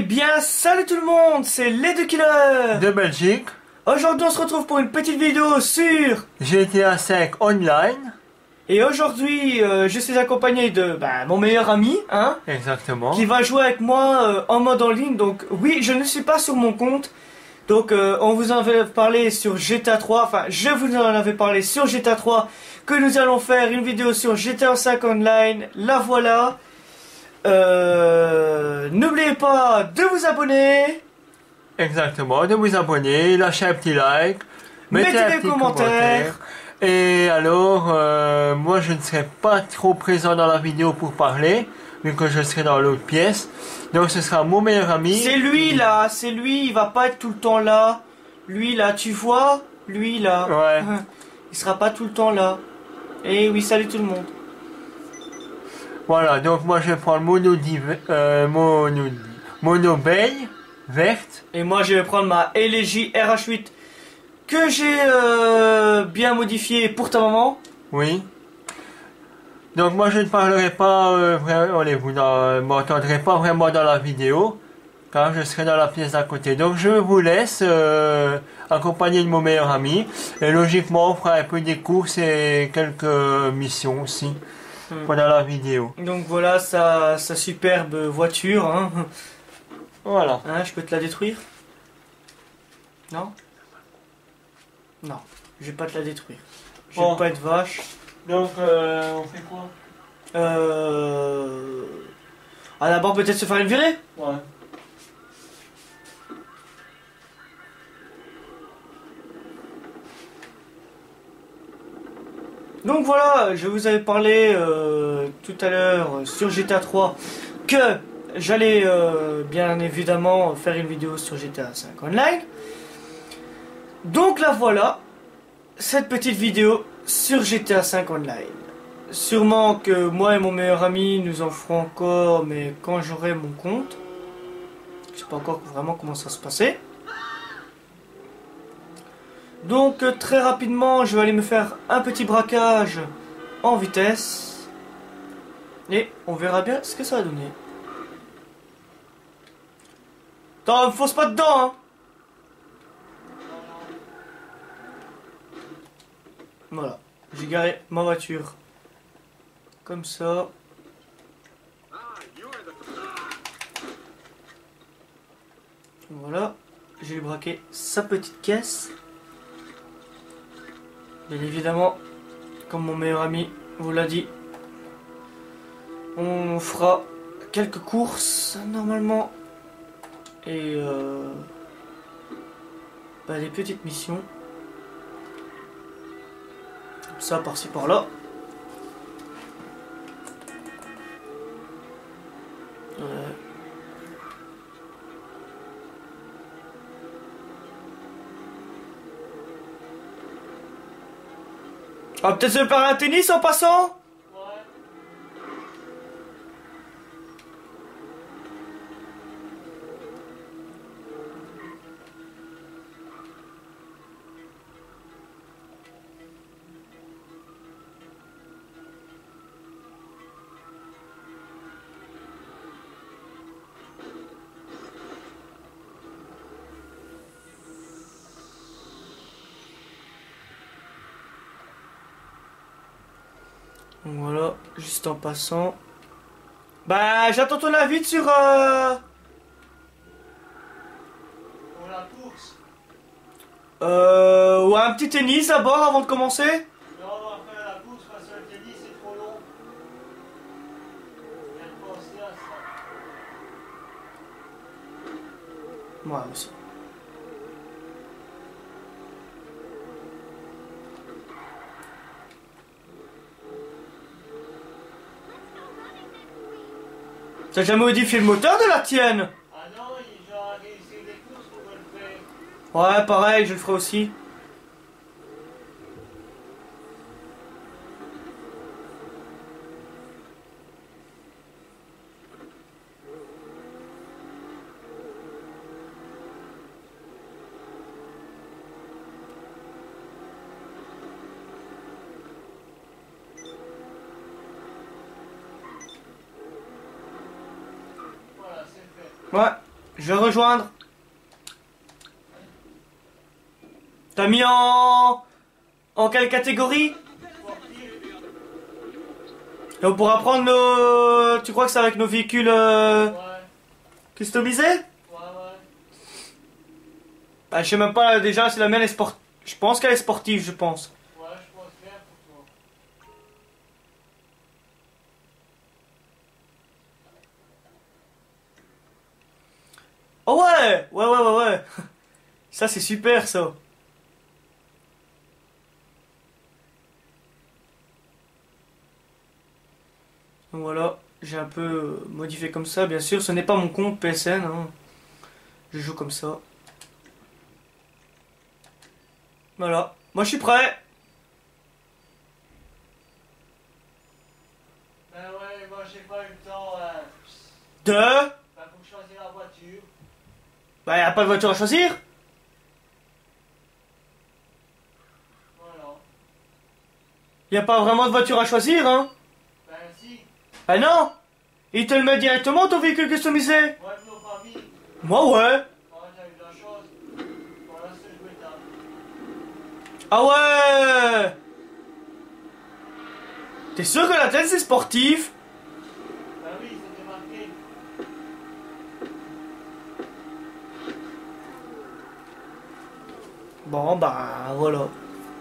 bien, salut tout le monde, c'est les deux killers de Belgique. Aujourd'hui on se retrouve pour une petite vidéo sur GTA 5 Online. Et aujourd'hui je suis accompagné de mon meilleur ami, hein, Exactement. qui va jouer avec moi en mode en ligne. Donc oui, je ne suis pas sur mon compte. Donc on vous en avait parlé sur GTA 3, enfin je vous en avais parlé sur GTA 3, que nous allons faire une vidéo sur GTA 5 Online, la voilà. N'oubliez pas de vous abonner. Exactement, de vous abonner, lâcher un petit like, Mettez un des petit commentaires. Et alors, moi je ne serai pas trop présent dans la vidéo pour parler, vu que je serai dans l'autre pièce. Donc ce sera mon meilleur ami. C'est lui là, c'est lui, il va pas être tout le temps là. Lui là, tu vois, lui là. Ouais. Il sera pas tout le temps là. Et oui, salut tout le monde. Voilà, donc moi je vais prendre Mono Bay verte. Et moi je vais prendre ma LG RH8 que j'ai bien modifiée pour ta maman. Oui. Donc moi je ne parlerai pas vraiment, vous ne m'entendrez pas vraiment dans la vidéo, car je serai dans la pièce d'à côté. Donc je vous laisse accompagner de mon meilleur ami, et logiquement on fera un peu des courses et quelques missions aussi pendant la vidéo. Donc voilà sa superbe voiture, hein. Voilà. Hein, je peux te la détruire? Non? Non, je vais pas te la détruire. Je vais Bon. pas être vache. Donc on fait quoi? Ah, d'abord peut-être se faire une virée? Ouais. Donc voilà, je vous avais parlé tout à l'heure sur GTA 3 que j'allais bien évidemment faire une vidéo sur GTA 5 Online. Donc la voilà, cette petite vidéo sur GTA 5 Online. Sûrement que moi et mon meilleur ami nous en ferons encore, mais quand j'aurai mon compte. Je sais pas encore vraiment comment ça se passait. Donc très rapidement je vais aller me faire un petit braquage en vitesse. Et on verra bien ce que ça va donner. Attends, me fonce pas dedans, hein. Voilà, j'ai garé ma voiture comme ça. Voilà, j'ai braqué sa petite caisse. Bien évidemment, comme mon meilleur ami vous l'a dit, on fera quelques courses normalement et des petites missions. Comme ça, par-ci par-là. On va peut-être se faire un tennis en passant? Voilà, juste en passant. Bah, j'attends ton avis sur Pour la course. Ouais, un petit tennis d'abord avant de commencer. Non, on va faire la course parce que le tennis c'est trop long. Je viens de penser à ça. Moi aussi. T'as jamais modifié le moteur de la tienne? Ah non, j'ai essayé des courses pour le faire. Ouais, pareil, je le ferai aussi. Voilà, c'est fait. Ouais, Je vais rejoindre. T'as mis en quelle catégorie? Et on pourra prendre nos... Tu crois que c'est avec nos véhicules Ouais. customisés? Ouais, ouais. Bah, je sais même pas déjà si la mienne est sportive. Je pense qu'elle est sportive, je pense. Ouais, je pense bien pour toi. Oh ouais! Ouais, ouais, ouais, ouais. Ça, c'est super, ça. Donc voilà, j'ai un peu modifié comme ça. Bien sûr, ce n'est pas mon compte PSN, hein. Je joue comme ça. Voilà. Moi, je suis prêt. Ben ouais, moi j'ai pas eu le temps. De... Ben, faut choisir la voiture. Bah, y a pas de voiture à choisir. Voilà. Y a pas vraiment de voiture à choisir, hein. Ben si. Ah non. Il te le met directement, ton véhicule customisé. Ouais, mais nos familles. Moi, ouais. Ouais, t'as eu de la chance. Voilà, c'est le bêta. Ah ouais. T'es sûr que la tête, c'est sportif? Ben oui, c'était marqué. Bon, bah, voilà.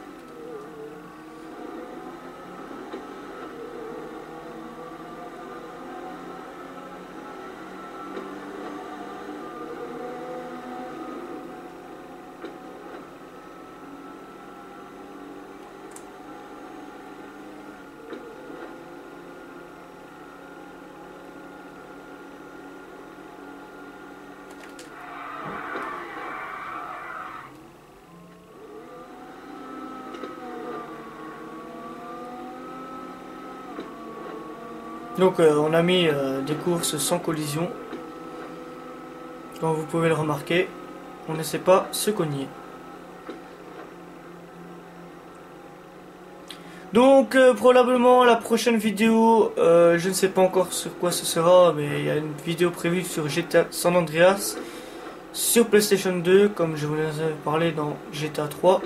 Donc on a mis des courses sans collision. Comme vous pouvez le remarquer, on ne sait pas se cogner. Donc probablement la prochaine vidéo, je ne sais pas encore sur quoi ce sera, mais il y a une vidéo prévue sur GTA San Andreas sur PlayStation 2, comme je vous en avais parlé dans GTA 3.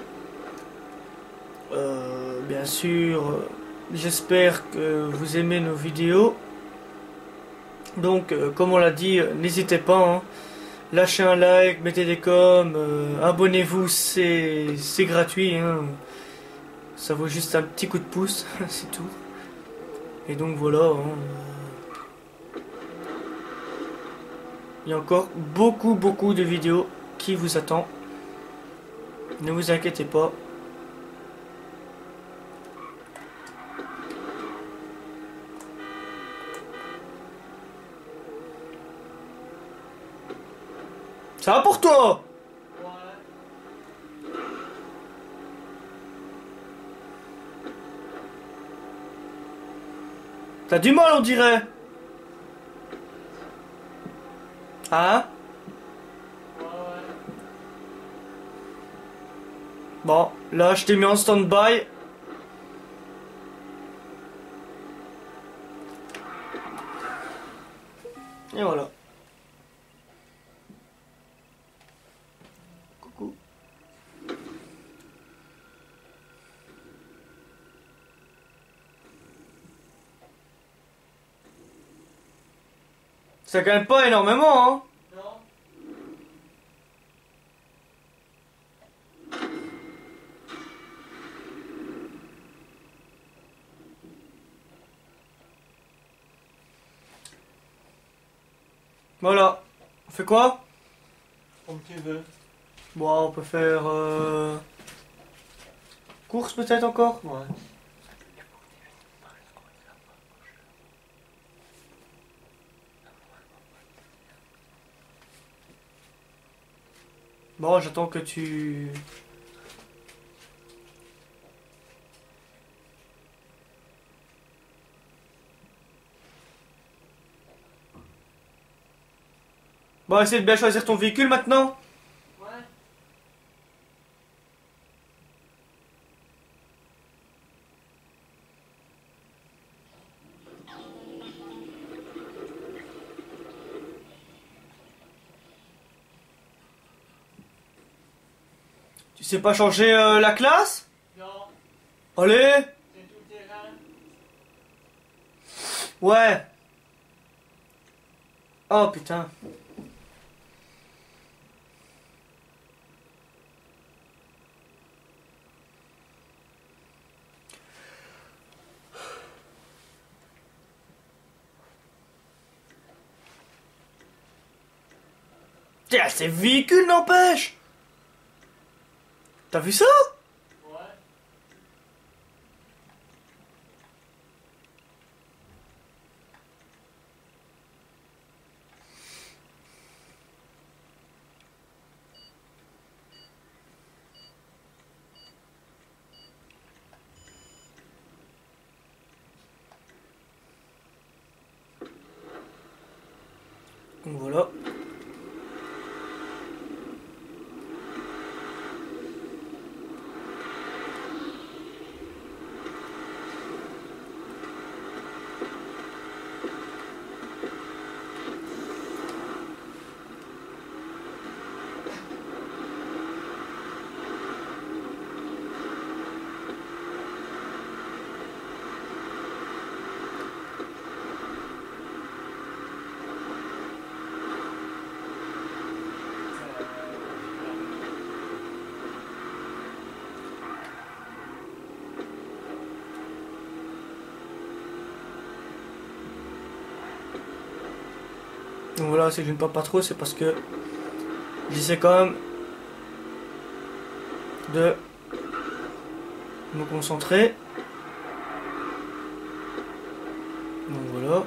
Bien sûr, j'espère que vous aimez nos vidéos. Donc, comme on l'a dit, n'hésitez pas, hein. Lâchez un like, mettez des coms, abonnez-vous, c'est gratuit, hein. Ça vaut juste un petit coup de pouce, c'est tout. Et donc voilà, hein. Il y a encore beaucoup de vidéos qui vous attendent. Ne vous inquiétez pas. Ça va pour toi? Ouais. T'as du mal, on dirait. Hein? Ouais, ouais. Bon, là, je t'ai mis en stand-by. Et voilà. Coucou. Ça gagne pas énormément, hein. Non. Voilà. On fait quoi? Comme tu veux. Bon, on peut faire... course peut-être encore? Ouais. Bon, j'attends que tu... Bon, essaye de bien choisir ton véhicule maintenant. Ouais. Tu sais pas changer la classe? Non, Allez! c'est tout terrain. Ouais. Oh putain. Tiens, c'est véhicule n'empêche. T'as vu ça? Ouais. Donc voilà. Donc voilà, si je ne parle pas trop, c'est parce que j'essaie quand même de me concentrer. Donc voilà.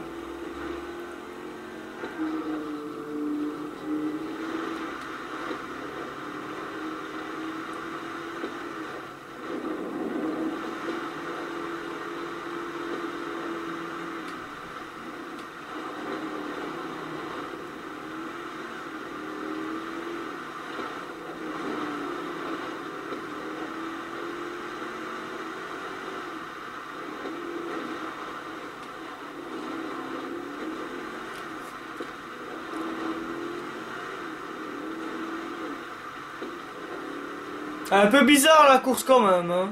Un peu bizarre la course quand même, hein.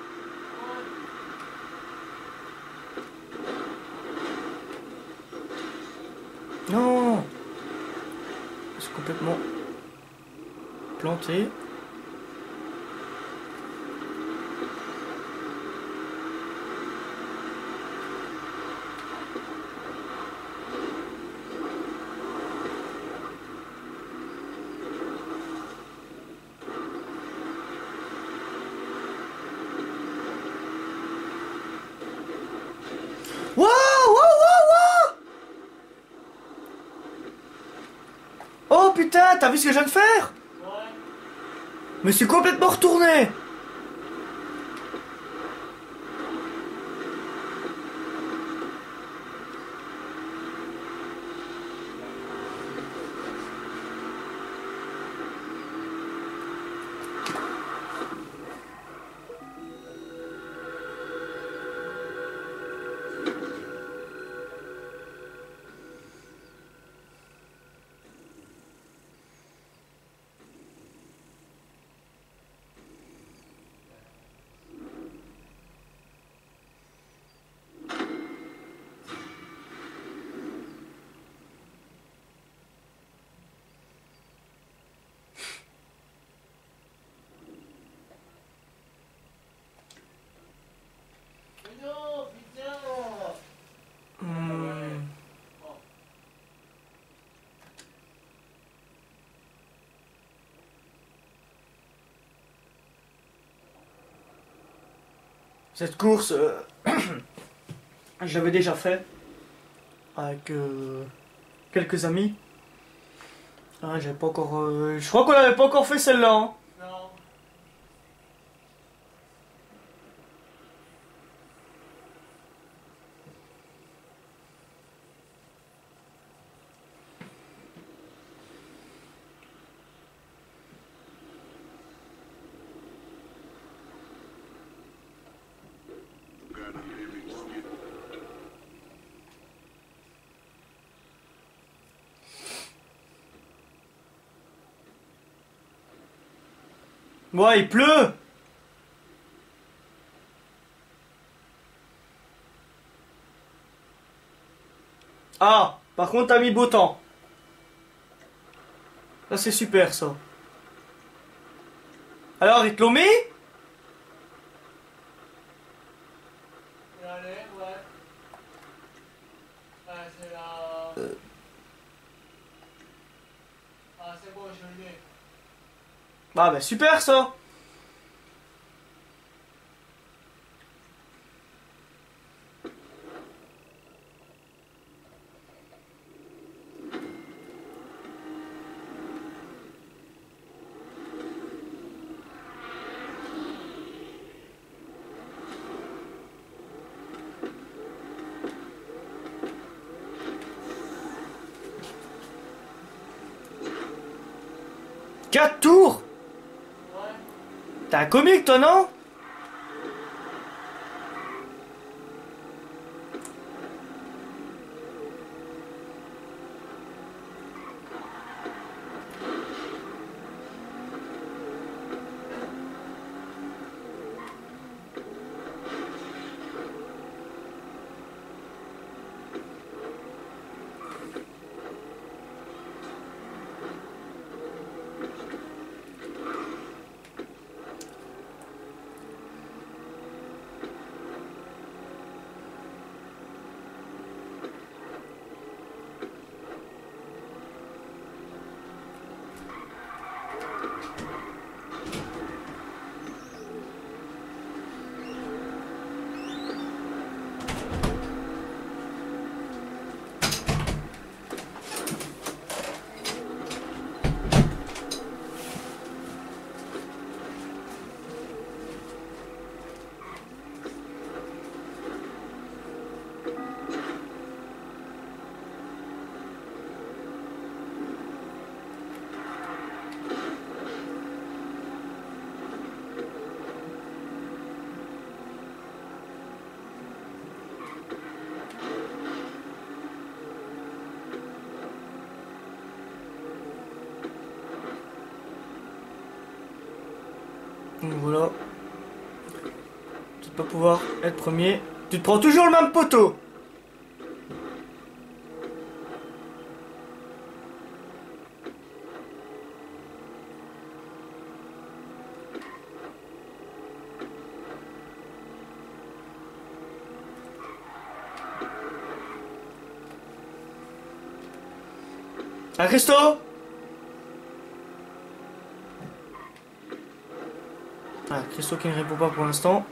Non, c'est complètement planté. Waouh, waouh, waouh, waouh! Oh putain, t'as vu ce que je viens de faire? Ouais. Je me suis complètement retourné. Mais non, putain. Hmm. Cette course, je l'avais déjà fait avec quelques amis. Ah, j'avais pas encore. Je crois qu'on n'avait pas encore fait celle-là, hein. Non. Ouais, il pleut. Ah, par contre, t'as mis beau temps. Là, c'est super, ça. Alors, ils te l'ont mis? Allez, ouais. Ah, c'est la... Ah, c'est bon, je l'ai. Ah, bah super, ça. Quatre tours? Ouais. T'es un comique, toi, non? Donc voilà. Tu vas pas pouvoir être premier. Tu te prends toujours le même poteau. Ah, Christo? Ah, Christo qui ne répond pas pour l'instant.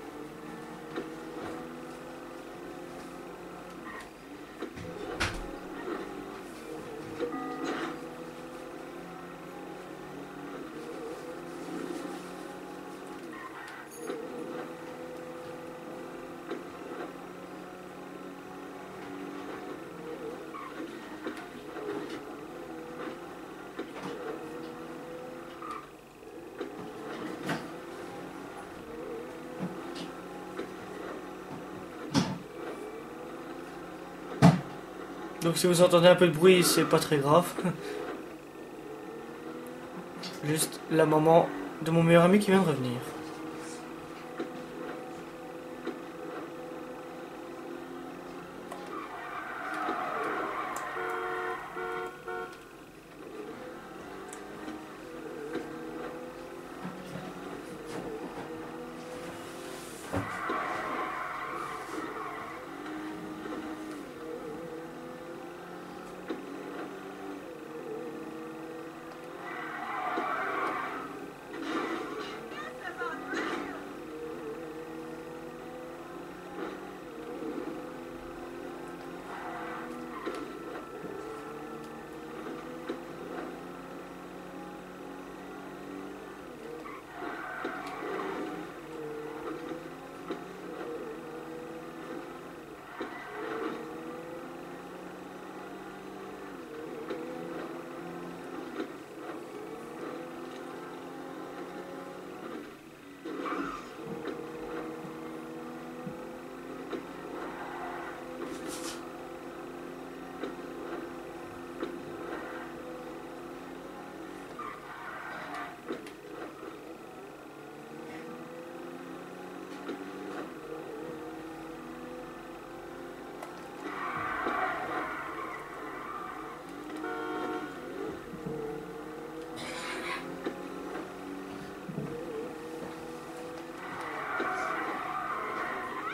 Donc si vous entendez un peu de bruit, c'est pas très grave. Juste la maman de mon meilleur ami qui vient de revenir.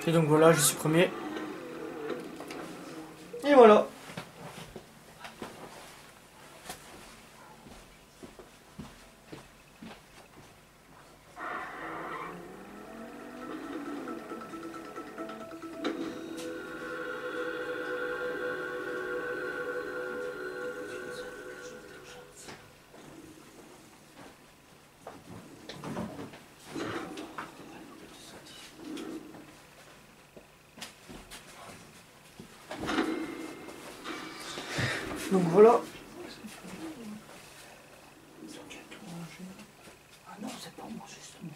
Et donc voilà, je suis premier. Et voilà. Donc voilà. Ah non, c'est pas moi justement.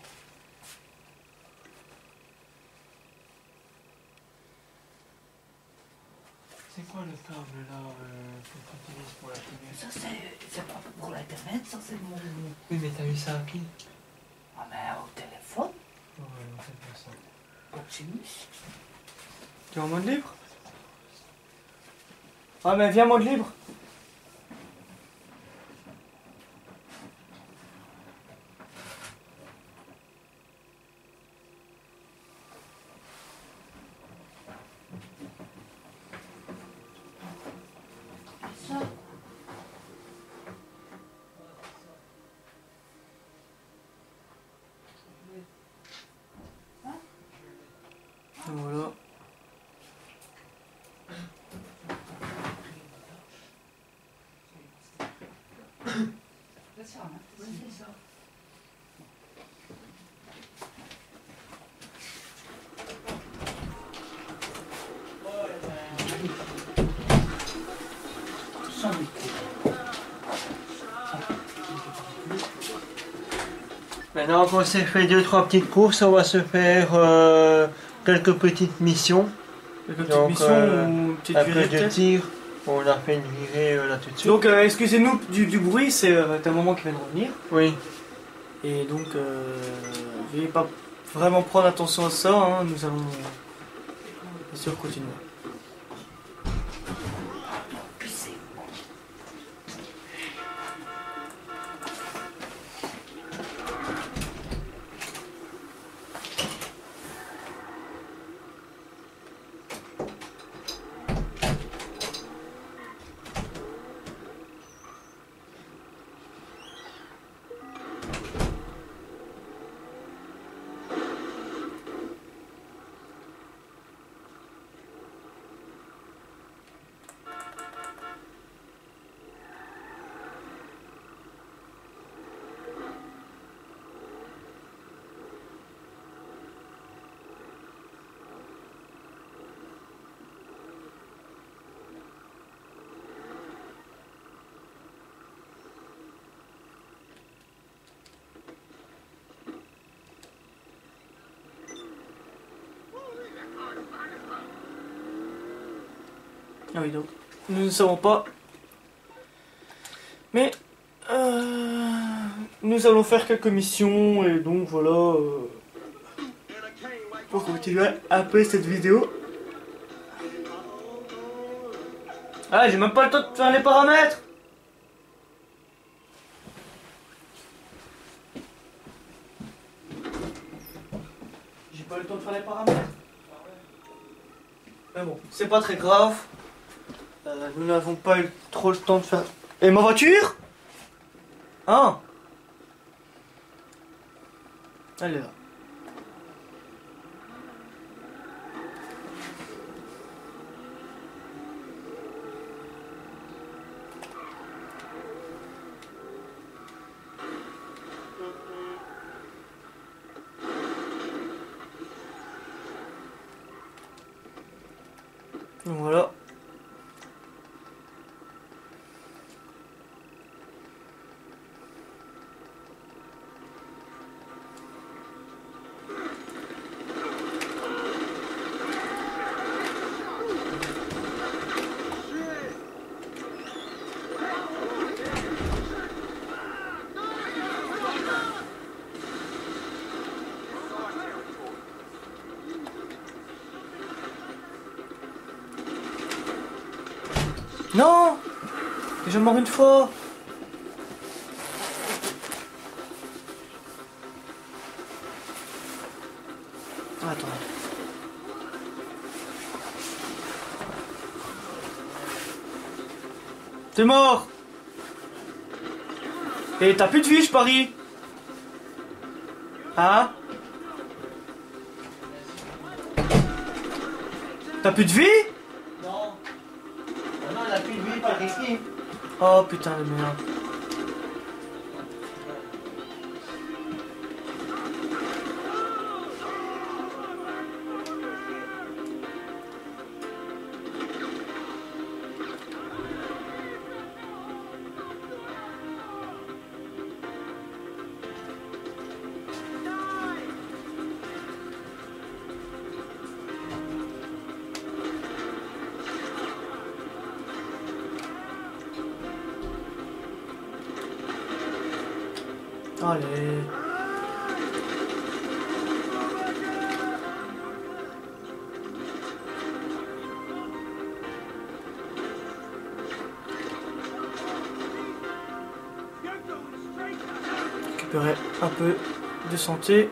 C'est quoi le câble là que tu utilises pour la télé? Ça c'est pas pour l'internet, ça c'est mon... Oui, mais t'as eu ça à qui? Ah mais au téléphone, Ouais, non, c'est pas ça. Optimus. Tu es en mode libre? Ah mais viens en mode libre. Ça. Donc voilà. C'est ça, hein. Oui, c'est ça. Sans doute. Maintenant qu'on s'est fait 2-3 petites courses, on va se faire quelques petites missions. Quelques petites Donc, missions ou une petite un virée peu de peut-être. tir. On a fait une virée là tout de suite. Donc excusez-nous du bruit, c'est un moment qui vient de revenir. Oui. Et donc veuillez pas vraiment prendre attention à ça, hein. Nous allons bien sûr continuer. Puis c'est... Ah oui, donc nous ne savons pas. Mais nous allons faire quelques missions et donc voilà. Pour continuer après cette vidéo. Ah, j'ai même pas le temps de faire les paramètres. J'ai pas le temps de faire les paramètres. Mais bon, c'est pas très grave. Nous n'avons pas eu trop le temps de faire... Et ma voiture? Hein? Elle est là. Donc voilà. Non! Je mors une fois! Attends. T'es mort. Et t'as plus de vie, je parie. Hein? T'as plus de vie? Non. Non, on a plus de vie par ici. Oh putain de merde. Allez. Récupérer un peu de santé.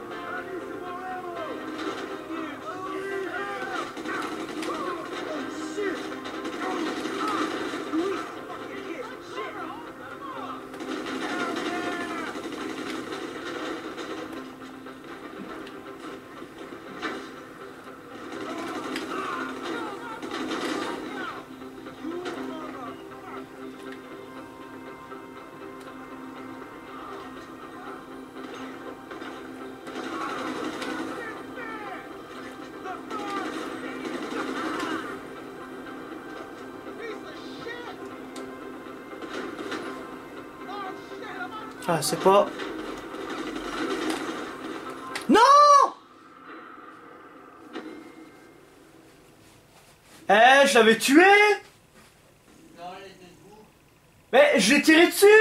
Ah, c'est pas... Non! Eh, je l'avais tué! Non, elle était debout. Mais je l'ai tiré dessus!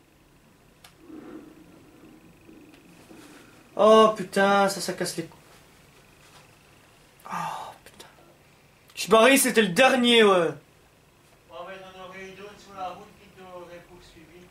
Oh putain, ça casse les couilles. Oh putain. Je parie, c'était le dernier, ouais. Oh, mais on aurait eu d'autres sur la route qui t'auraient poursuivi.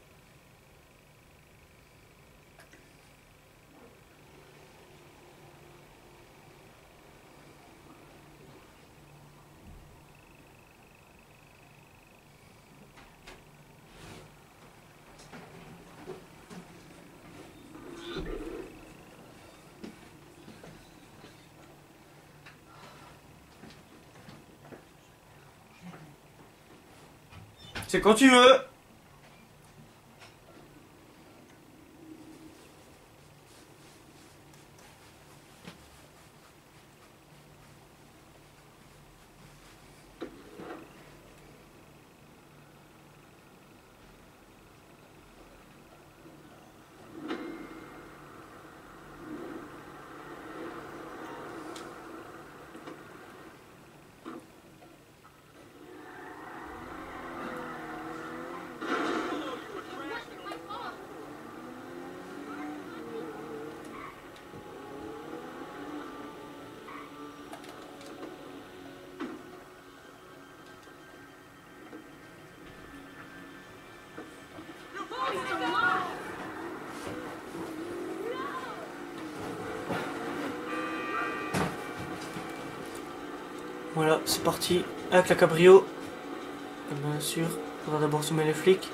C'est quand tu veux. Voilà, c'est parti avec la cabrio. Et bien sûr, il faudra d'abord zoomer les flics.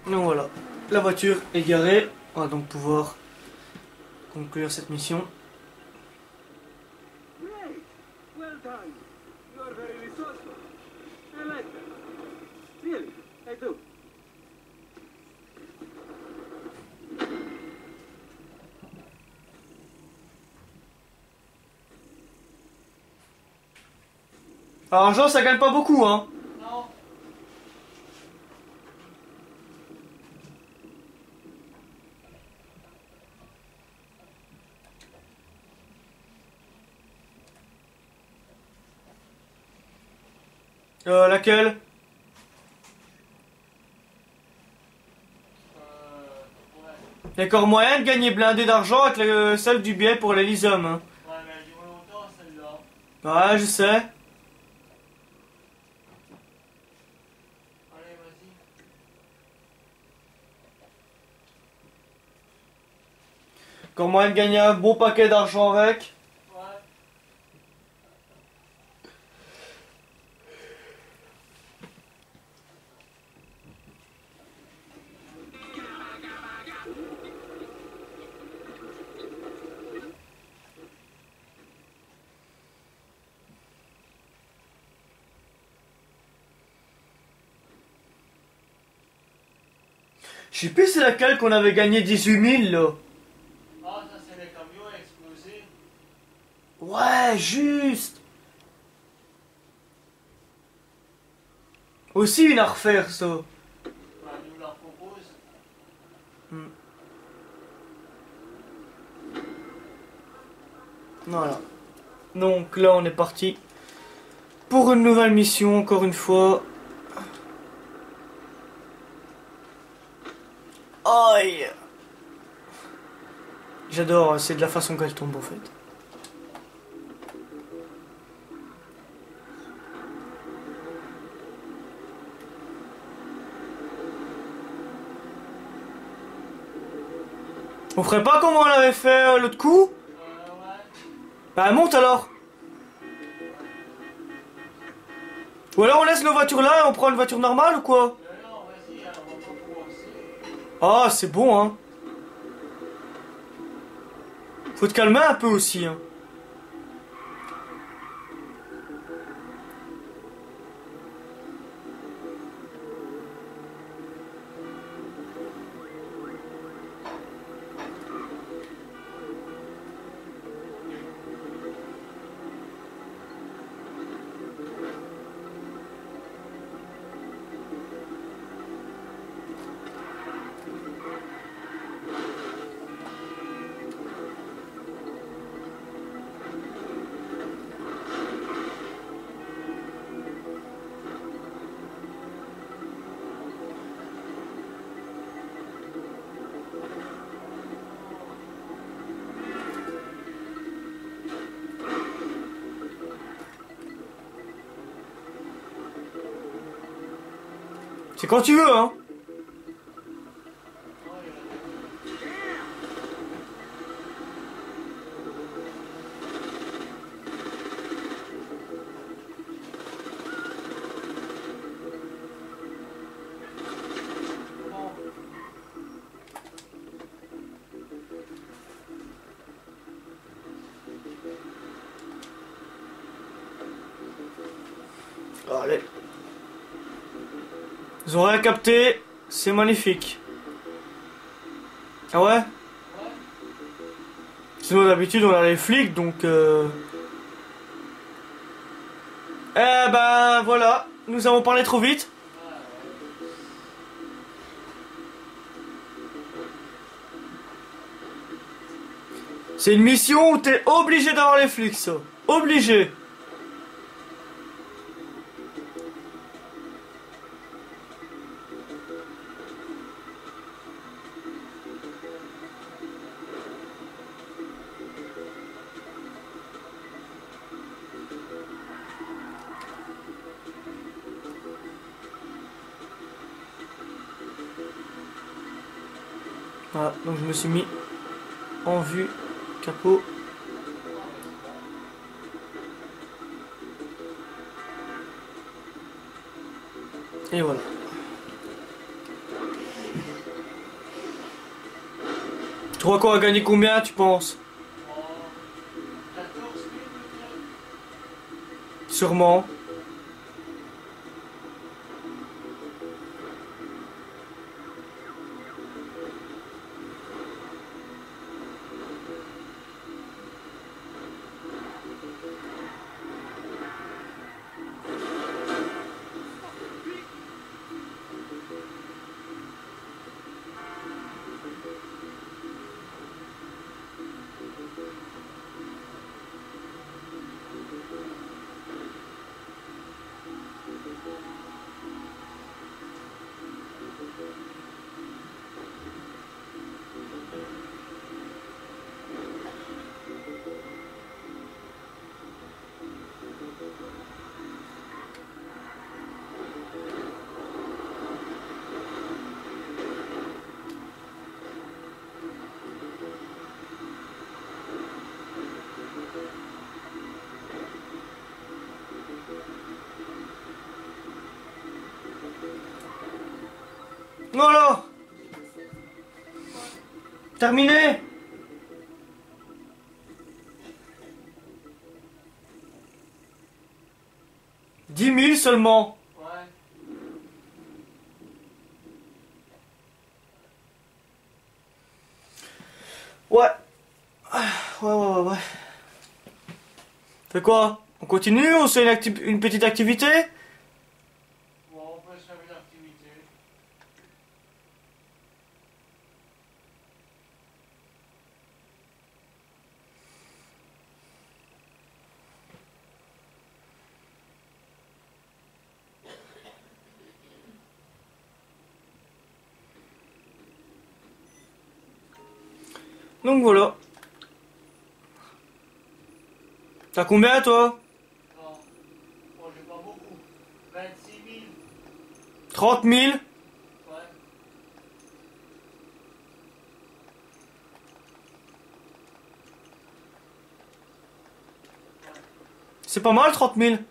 Donc voilà, la voiture est garée. On va donc pouvoir conclure cette mission. Great! Well done. You are very resourceful. I like that. Really, I do. Alors, argent, ça gagne pas beaucoup, hein. Non. Laquelle? Ouais. Il y a encore moyen de gagner blindé d'argent avec celle du billet pour l'Elysium, hein. Ouais, mais elle dure longtemps celle-là. Ouais, je sais. Allez, vas-y. Encore moyen de gagner un bon paquet d'argent avec. Ouais. Je sais plus c'est laquelle qu'on avait gagné 18 000 là. Ah, ça c'est les camions explosés. Ouais, juste. Aussi une à refaire ça. Bah, nous la propose. Voilà. Donc là on est parti pour une nouvelle mission encore une fois. Aïe. J'adore, c'est de la façon qu'elle tombe en fait. On ferait pas comme on l'avait fait l'autre coup? Ouais. Bah monte alors. Ou alors on laisse nos voitures là et on prend une voiture normale ou quoi? Non, vas-y, alors on va pas commencer. Ah c'est bon hein. Faut te calmer un peu aussi hein. C'est quand tu veux hein. Allez. Ils ont rien capté, c'est magnifique. Ah ouais? Sinon d'habitude on a les flics donc Eh ben voilà, nous avons parlé trop vite. C'est une mission où t'es obligé d'avoir les flics ça. Obligé. Voilà, donc je me suis mis en vue, capot. Et voilà. Tu crois qu'on va gagner combien, tu penses? 14 000 peut-être. Sûrement. Voilà. Terminé. Dix mille seulement. Ouais. Ouais. Ouais. Fait quoi? On continue ou c'est une petite activité? Bon, on peut se faire une activité. Donc voilà. T'as combien toi? Non, moi j'ai pas beaucoup. 26 000. 30 000? Ouais. C'est pas mal 30 000.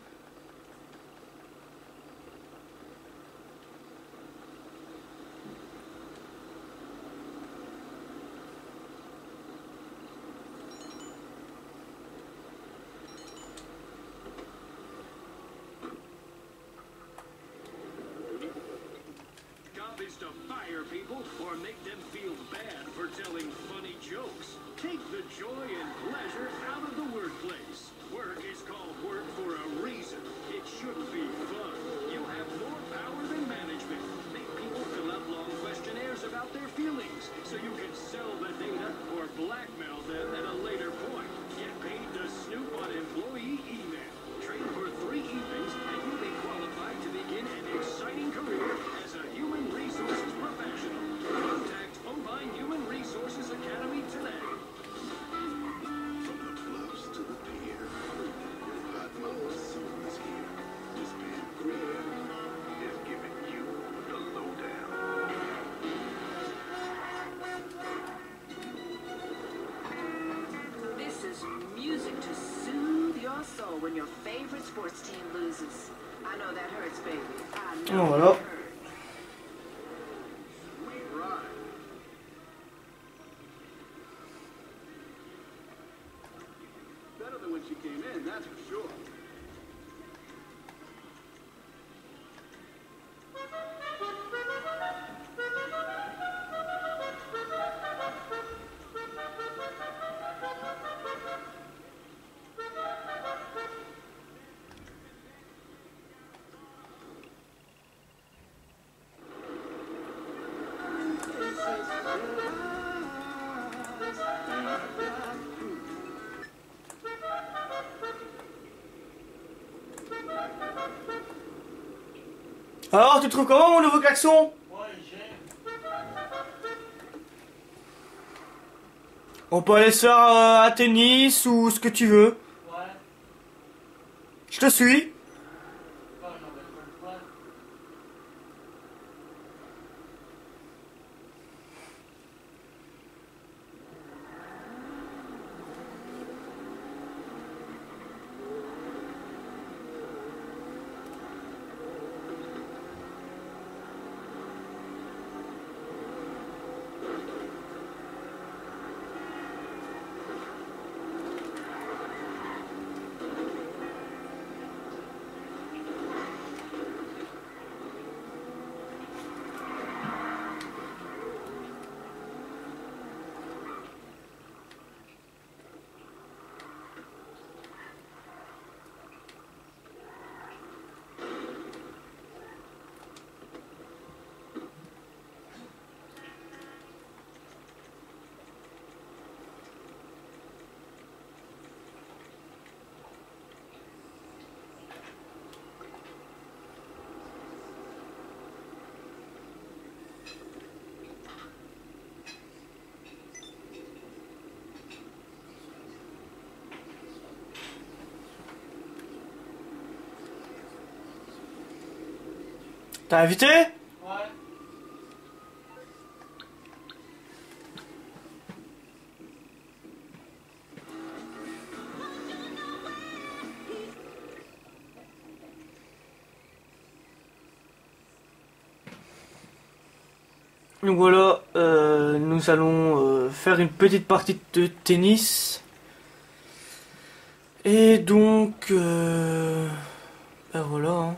Job is to fire people or make them feel bad for telling funny jokes. Take the joy and pleasure out of the workplace. Work is called work for a reason. It shouldn't be fun. You have more power than management. Make people fill out long questionnaires about their feelings so you can sell the data or blackmail them at a later point. Get paid to snoop on employee email. Train for 3 evenings and you'll be qualified to begin an exciting career as a human resources professional. Contact Bovine Human Resources Academy today. From the bluffs to the pier, hot mama Sue's here. This man Greer is giving you the lowdown. This is music to soothe your soul when your favorite sports team loses. I know that hurts, baby. I know Oh, voilà. it hurts. Sweet ride. Better than when she came in, that's for sure. Alors, tu trouves comment mon nouveau klaxon? Ouais, j'aime. On peut aller se faire un tennis ou ce que tu veux. Ouais. Je te suis. Pas, j'en vais pas le faire. T'as invité? Ouais. Donc voilà, nous allons faire une petite partie de tennis. Et donc, ben voilà. Hein.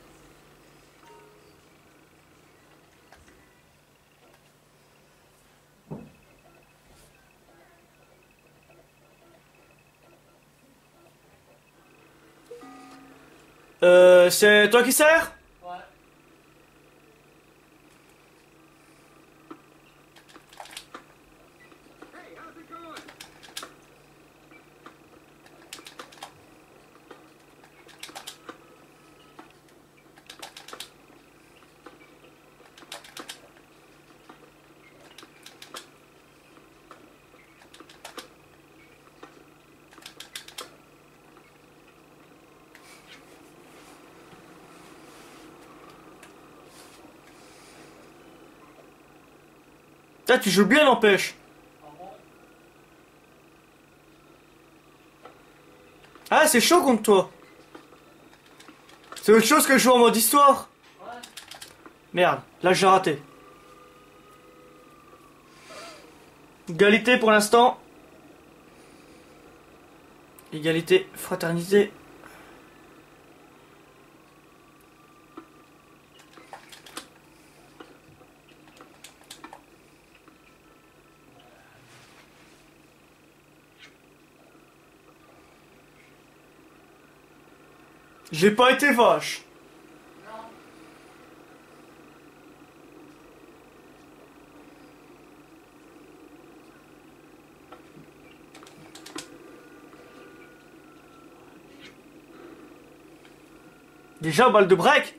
C'est toi qui sers? Ouais. Hey, how's it going? Ah, tu joues bien, n'empêche. Ah bon? Ah, c'est chaud contre toi. C'est autre chose que jouer en mode histoire. Ouais. Merde, là j'ai raté. Égalité pour l'instant. Égalité, fraternité. J'ai pas été vache. Déjà, balle de break.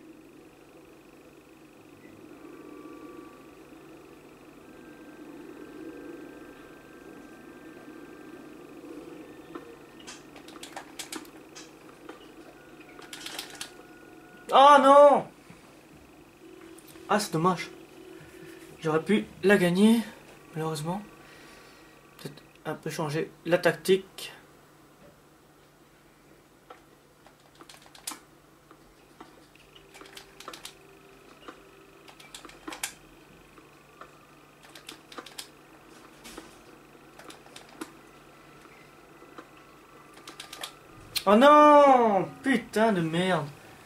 Oh non. Ah, c'est dommage. J'aurais pu la gagner, malheureusement. Peut-être un peu changer la tactique. Oh non! Putain de merde.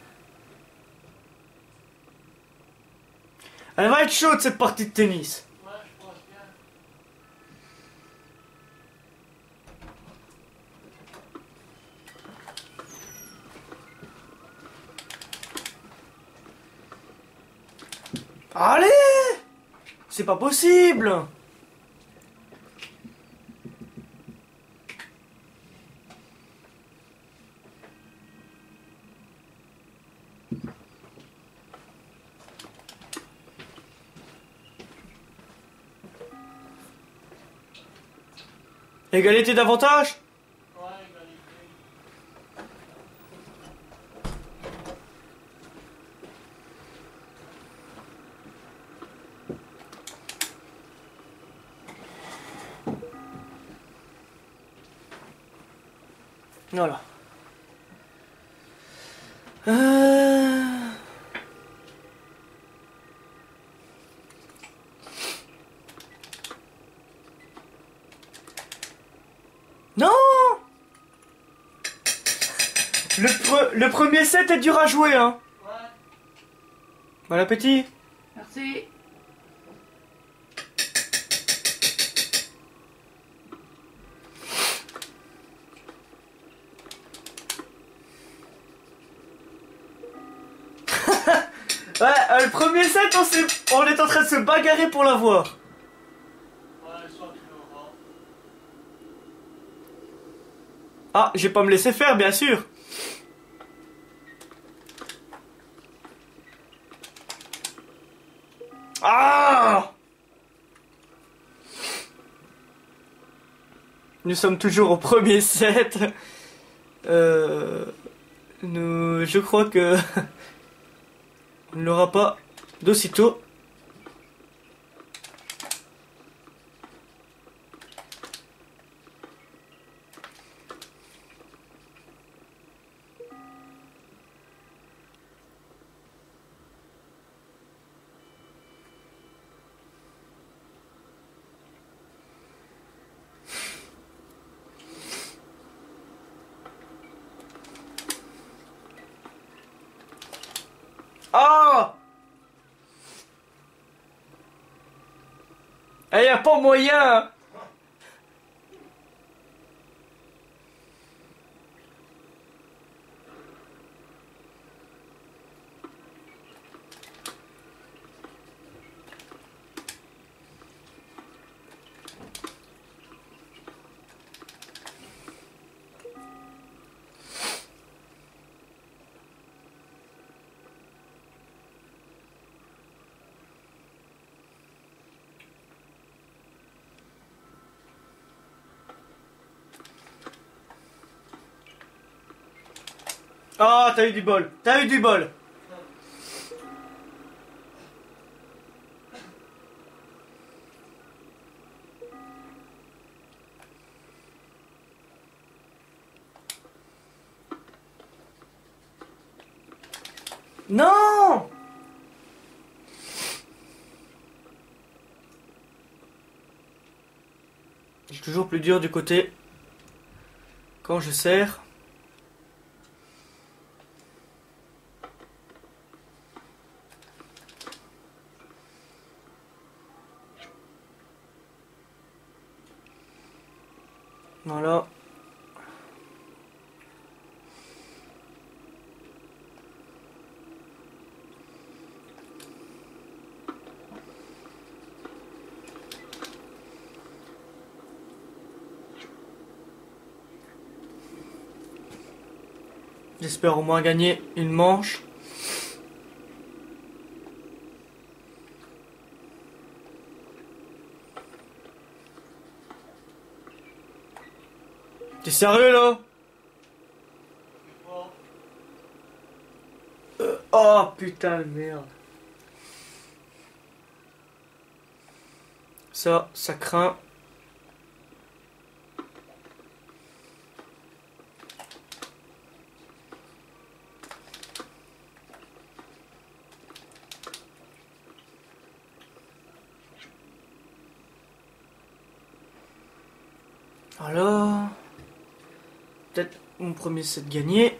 Elle va être chaude cette partie de tennis. Ouais, je pense bien. Allez! C'est pas possible! Égalité d'avantage? Ouais, égalité. Voilà. Non! Le premier set est dur à jouer, hein. Ouais. Bon appétit. Merci. Ouais, le premier set, on est en train de se bagarrer pour l'avoir. Ouais, soit tu l'auras. Ah, je vais pas me laisser faire, bien sûr. Ah! Nous sommes toujours au premier set. Je crois que on ne l'aura pas d'aussitôt. Ah! Il y a pas moyen! Ah, t'as eu du bol. T'as eu du bol. Non! C'est toujours plus dur du côté quand je serre. Voilà. J'espère au moins gagner une manche. T'es sérieux là? Oh putain de merde. Ça craint. Alors, peut-être mon premier set gagné.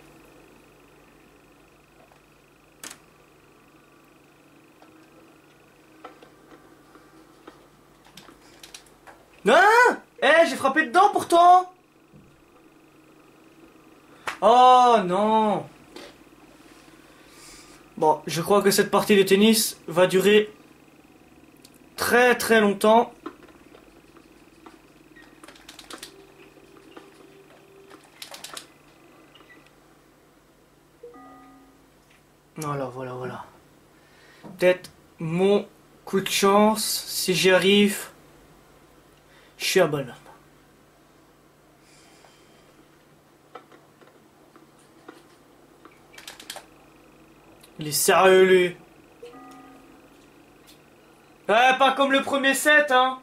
Non! J'ai frappé dedans pourtant! Oh non! Bon, je crois que cette partie de tennis va durer très très longtemps. Alors voilà. Peut-être mon coup de chance, si j'y arrive, je suis un bonhomme. Il est sérieux lui. Pas comme le premier set hein.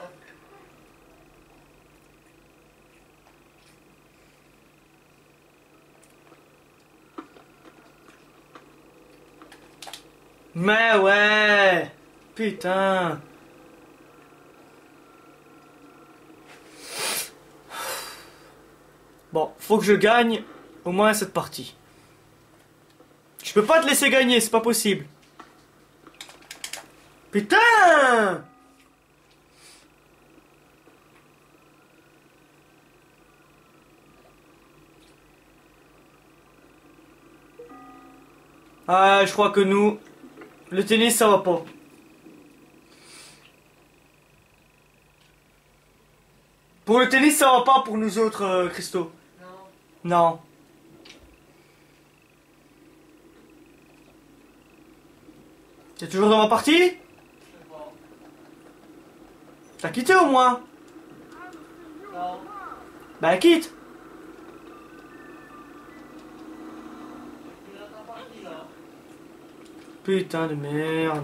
Mais ouais. Putain. Bon, faut que je gagne au moins cette partie. Je peux pas te laisser gagner, c'est pas possible. Putain! Ah, je crois que nous, le tennis, ça va pas. Pour le tennis, ça va pas pour nous autres, Christo. Non. T'es toujours dans ma partie? T'as quitté au moins? Non. Bah quitte. Il est en partie là. Putain de merde.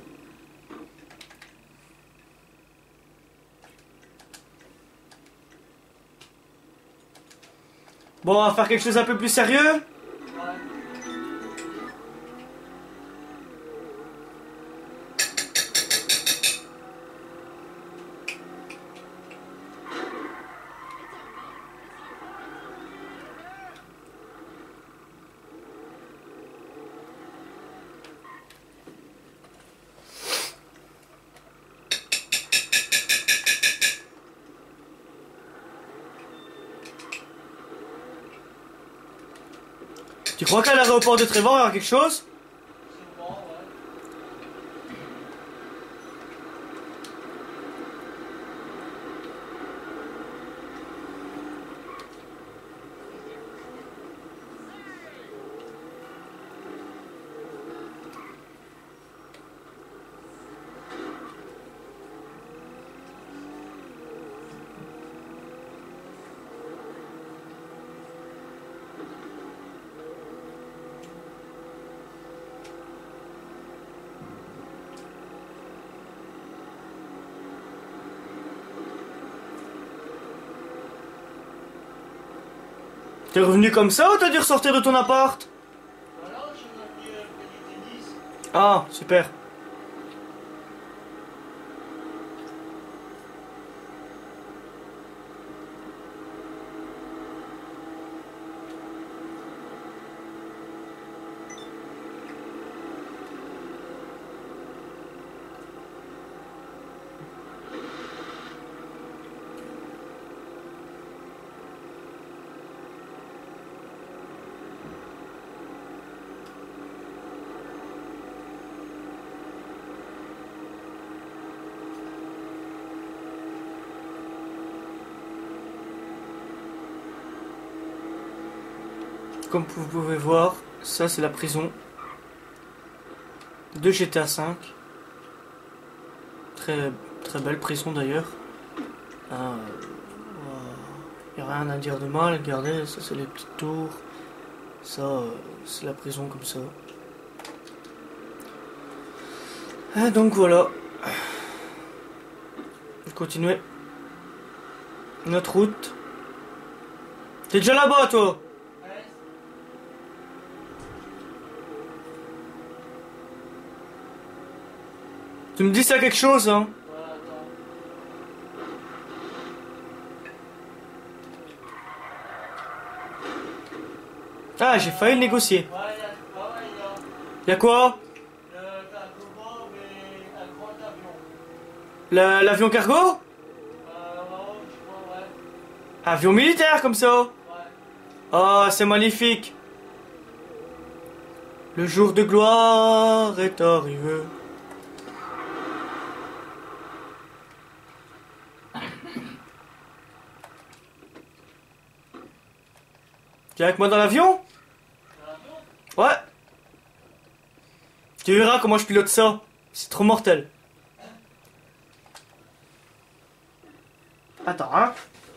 Bon, on va faire quelque chose un peu plus sérieux. Ouais. Tu crois qu'à l'aéroport de Trevor, il y aura quelque chose? Sûrement, ouais. T'es revenu comme ça ou t'as dû ressortir de ton appart? Voilà, je suis venu faire du tennis. Ah, super. Comme vous pouvez voir, ça c'est la prison de GTA V. Très, très belle prison d'ailleurs. Il n'y a rien à dire de mal, regardez, ça c'est les petites tours. Ça, c'est la prison comme ça. Et donc voilà. On va continuer notre route. T'es déjà là-bas toi? Ouais. Tu me dis s'il y a quelque chose, hein? Voilà, attends. Ah, j'ai failli négocier. Ouais, il y a, ouais, il y a Y'a quoi? le cargo et un grand avion. L'avion cargo? Ouais, je crois, ouais. Avion militaire comme ça. Ouais. Oh, c'est magnifique. Le jour de gloire est arrivé. Tu es avec moi dans l'avion? Ouais. Tu verras comment je pilote ça. C'est trop mortel. Attends, hein.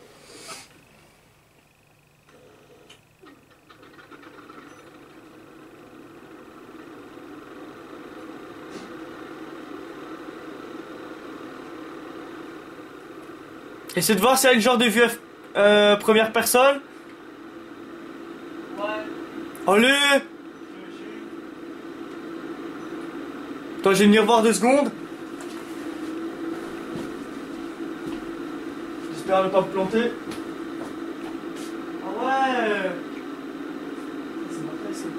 Essaie de voir s'il y a une genre de vue première personne. Ouais. Allez! Je suis. Attends, je vais venir voir 2 secondes. J'espère ne pas me planter. Ah ouais! C'est mortel ça.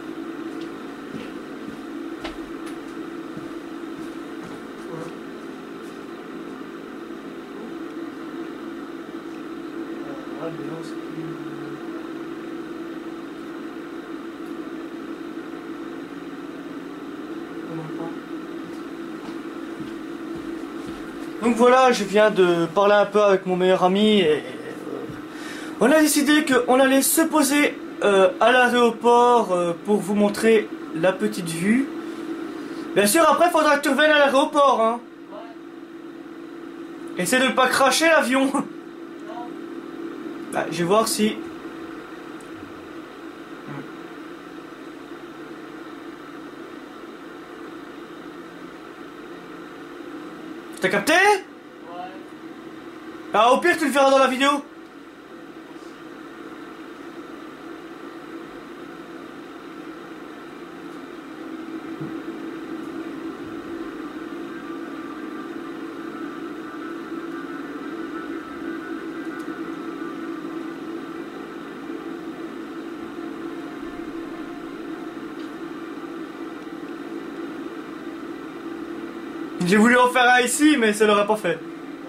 Ouais, mais non, c'est plus... Donc voilà, je viens de parler un peu avec mon meilleur ami et on a décidé qu'on allait se poser à l'aéroport pour vous montrer la petite vue. Bien sûr, après, il faudra que tu reviennes à l'aéroport, hein. Ouais. Essaie de ne pas cracher l'avion. Bah, je vais voir si... T'as capté? Ouais. Ah, au pire, tu le verras dans la vidéo. J'ai voulu en faire un ici, mais ça l'aurait pas fait.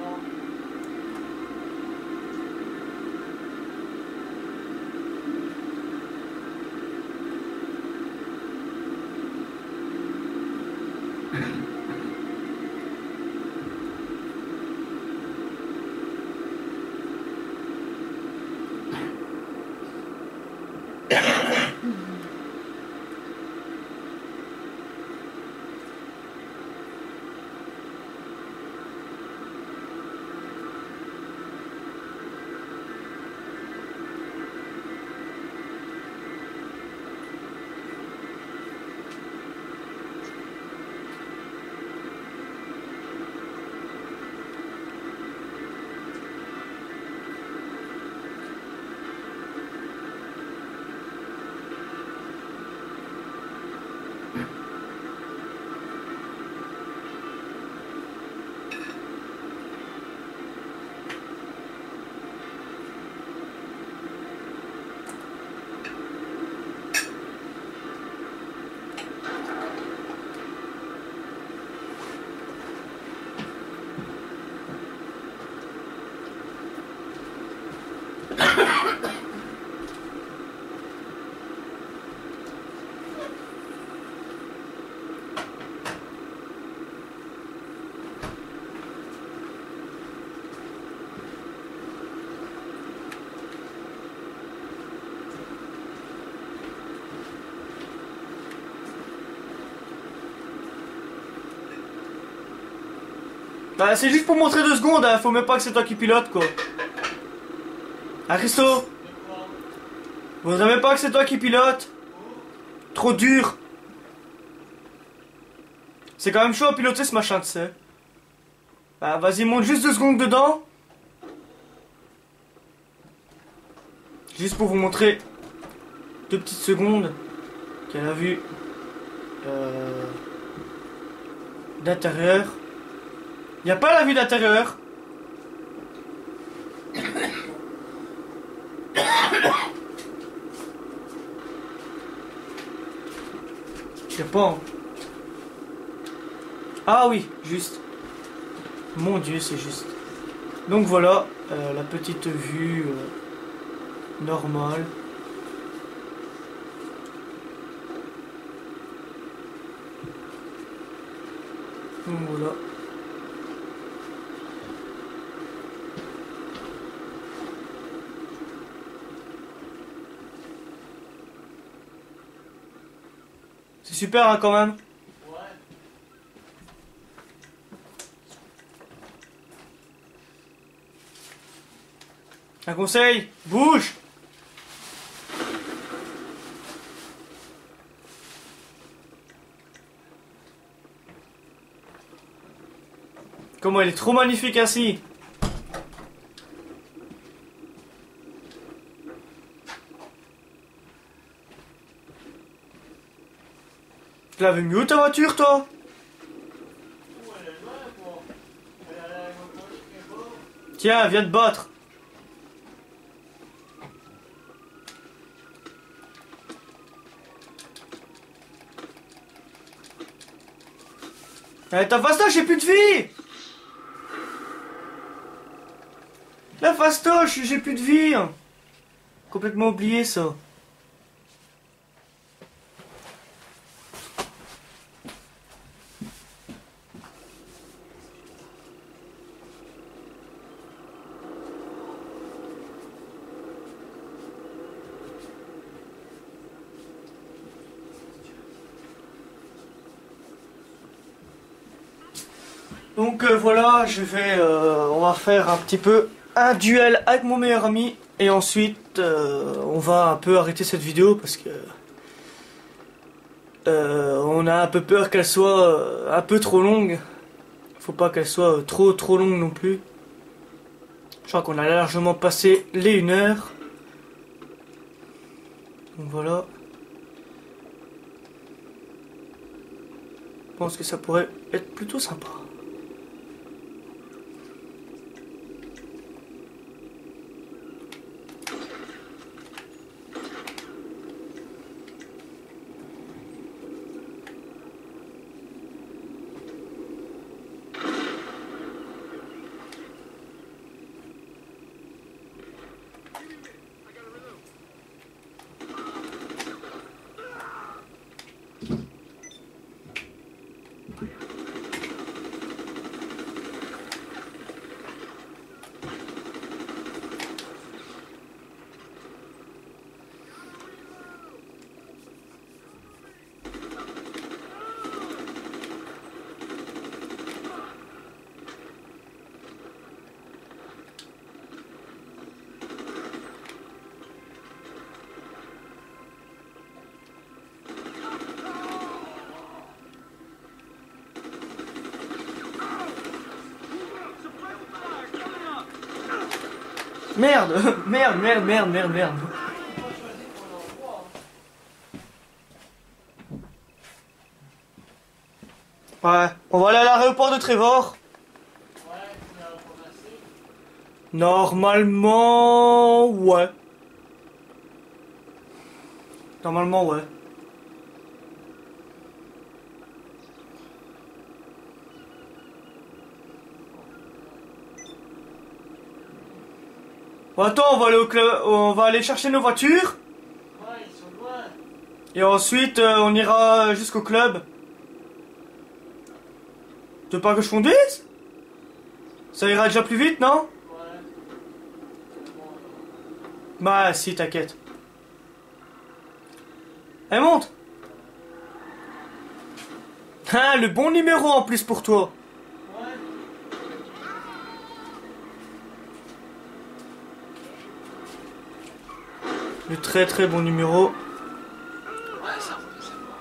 Bah, c'est juste pour montrer 2 secondes, hein. Faut même pas que c'est toi qui pilote, quoi. Ah, Christo? Vous savez pas que c'est toi qui pilote? Trop dur. C'est quand même chaud à piloter ce machin, tu sais. Bah, vas-y, monte juste 2 secondes dedans. Juste pour vous montrer 2 petites secondes qu'elle a vu d'intérieur. Il n'y a pas la vue d'intérieur. Je sais pas. Ah oui, juste. Mon Dieu, c'est juste. Donc voilà, la petite vue normale. Donc voilà. C'est super, hein, quand même. Ouais. Un conseil, bouge. Comment elle est trop magnifique ainsi. Tu l'avais mis où ta voiture, toi? Tiens, viens te battre. Eh, ta fastoche, j'ai plus de vie. La fastoche, j'ai plus de vie. Complètement oublié ça. Donc voilà, on va faire un petit peu un duel avec mon meilleur ami. Et ensuite, on va un peu arrêter cette vidéo parce que on a un peu peur qu'elle soit un peu trop longue. Faut pas qu'elle soit trop longue non plus. Je crois qu'on a largement passé les 1 heure. Donc voilà. Je pense que ça pourrait être plutôt sympa. Merde, merde. Ouais, on va aller à l'aéroport de Trevor. Normalement, ouais. Normalement, ouais. Bon, attends, on va aller au club, on va aller chercher nos voitures. Ouais, ils sont loin. Et ensuite, on ira jusqu'au club. Tu veux pas que je conduise? Ça ira déjà plus vite, non? Ouais. Bah, si, t'inquiète. Allez, monte! Ah, le bon numéro en plus pour toi. Ouais. Le très bon numéro. Ouais, ça va, c'est bon.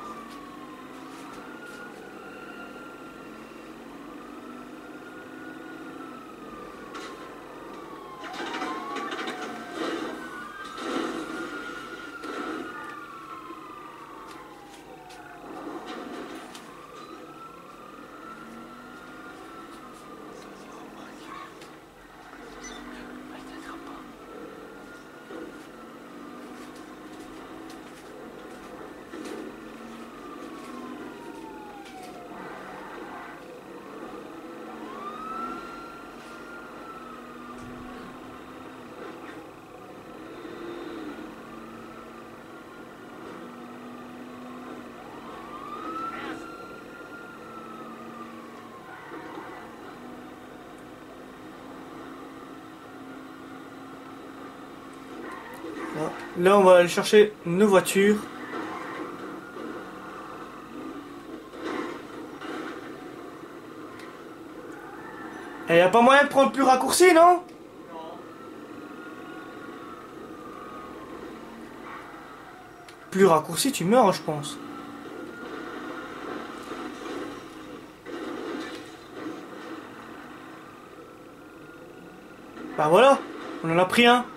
Là, on va aller chercher nos voitures. Et y a pas moyen de prendre plus raccourci, non? Plus raccourci, tu meurs, je pense. Bah voilà, on en a pris un.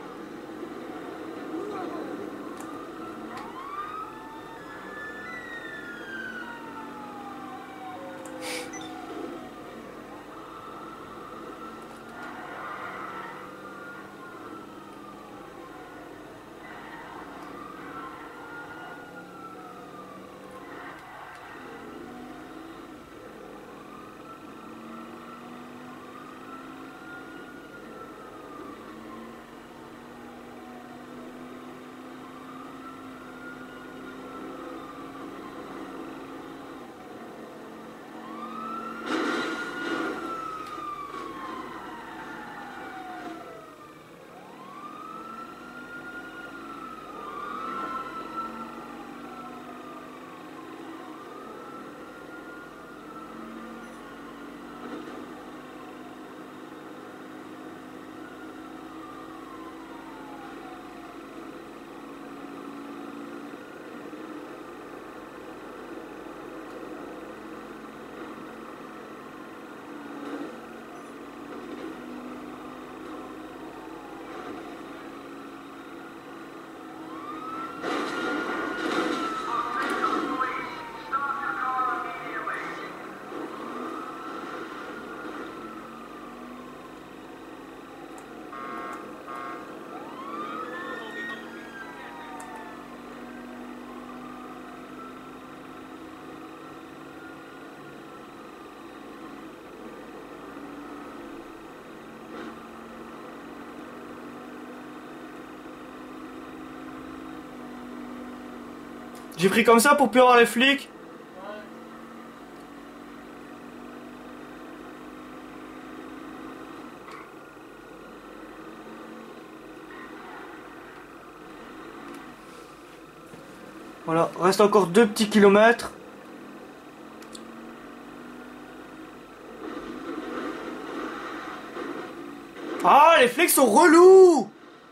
J'ai pris comme ça pour plus avoir les flics. Voilà, reste encore 2 petits kilomètres. Ah, les flics sont relous!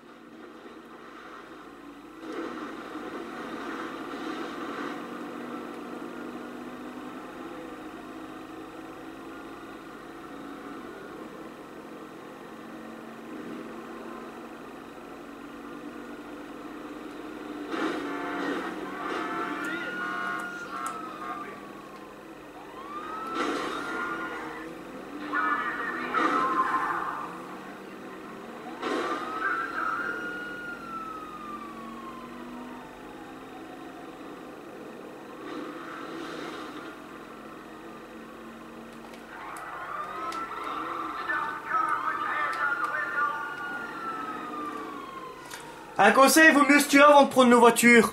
Un conseil, il vaut mieux se tuer avant de prendre nos voitures.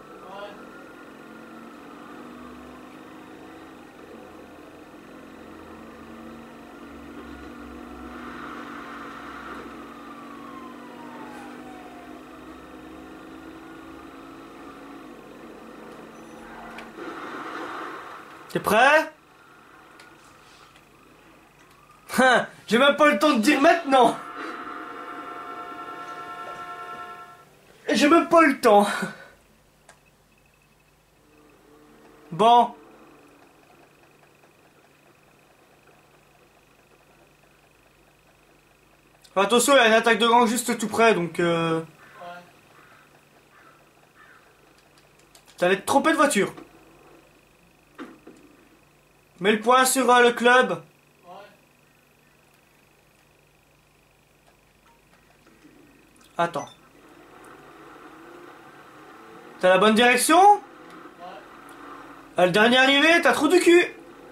T'es prêt? J'ai même pas le temps de dire maintenant. J'ai même pas le temps. Bon. Attention, il y a une attaque de gang juste tout près, donc t'allais te tromper de voiture. Mets le point sur le club. Attends. T'as la bonne direction? Le dernier arrivé, t'as trop du cul.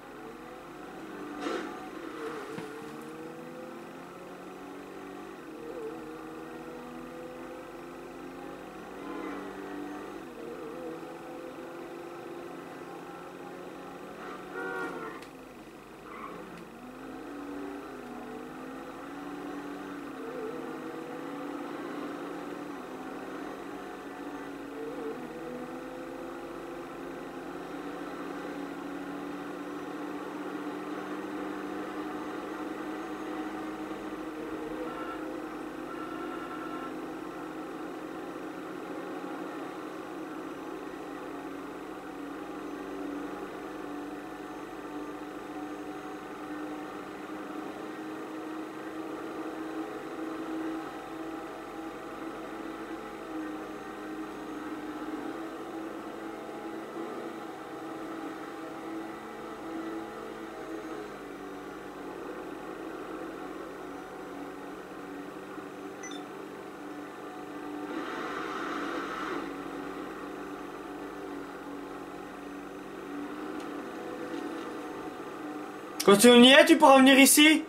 Quand tu y es, tu pourras venir ici.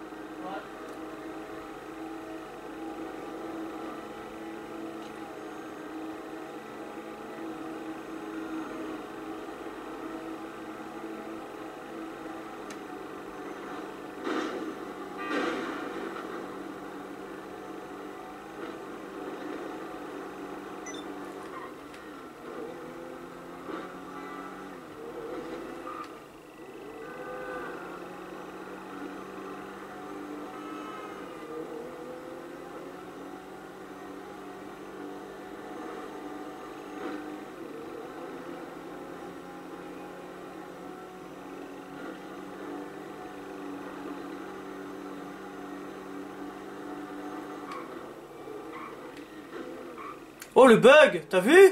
Oh le bug, t'as vu?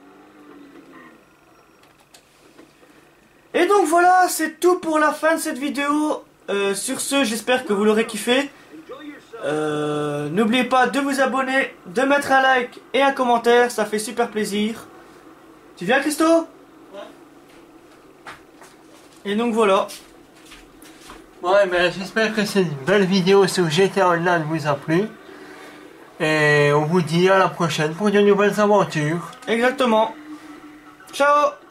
Et donc voilà, c'est tout pour la fin de cette vidéo. Sur ce, j'espère que vous l'aurez kiffé. N'oubliez pas de vous abonner, de mettre un like et un commentaire, ça fait super plaisir. Tu viens, Christo? Ouais. Et donc voilà. Ouais, mais j'espère que cette belle vidéo sur GTA Online vous a plu. Et on vous dit à la prochaine pour de nouvelles aventures. Exactement. Ciao!